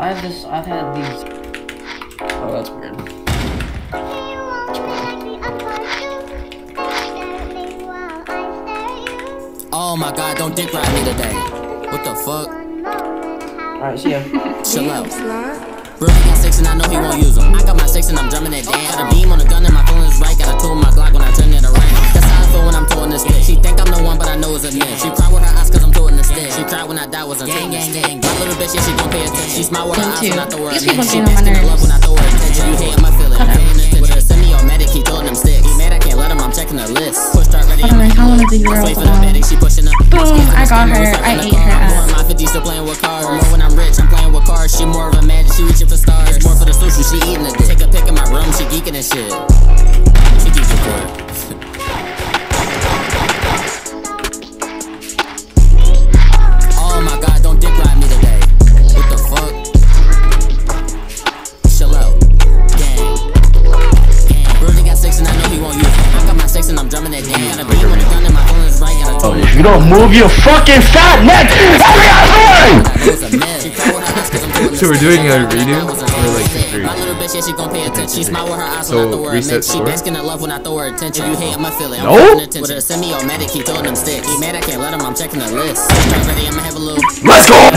I've had these. Oh, that's weird. Oh my god, don't dick ride me today. What the fuck? Alright, see ya. Chill out. Bro, he got 6 and I know he won't use them. I got my 6 and I'm drumming it down. Got a beam on the gun and my phone is right. Got a tool in my Glock when I turn it around. That's how I feel when I'm towing this stick. She think I'm the one, but I know it's a myth. She cry with her eyes cause I'm towing the stick. She cried when I died, wasn't towing the stick. My little bitch, yeah, she gon' pay attention. She smile with her eyes when I throw her a mitt. She basking in love when I throw her attention. You hating my feeling, I'm paying attention. With a semi-automatic, he throwing them sticks. He mad, I can't let him, I'm checking the list. Push start ready, I'm like, how long is the girl? She pushing up. Boom, I got her, I ate her ass. My 50 still playing with cars. More when I'm rich, I'm playing with cars. She more of a magic, she reaching for stars. More for the social, she eating it. Take a pic in my room, she geeking and shit. She geeking for it. Oh my god, don't dick ride me today. What the fuck? Chill out. Gang. Brody got 6 and I know he won't use it. I got my 6 and I'm drumming it down. Got a beam on the gun and my phone is right. Oh, if you don't move your fucking fat neck, So we're doing a redo or like three. So reset score. No. With a semi-automatic, he throwing them sticks. He mad, I can't let him. I'm checking the list. Ready, I'ma have a little. Let's go.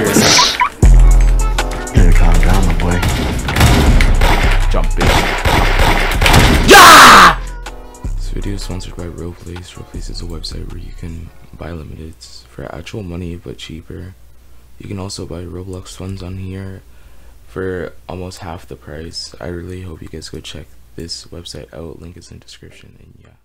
Better calm down, my boy. Jump, bitch. Yeah. This video is sponsored by Roleplays. Roleplays is a website where you can buy limiteds for actual money but cheaper. You can also buy Roblox funds on here for almost half the price. I really hope you guys go check this website out. Link is in the description, and yeah.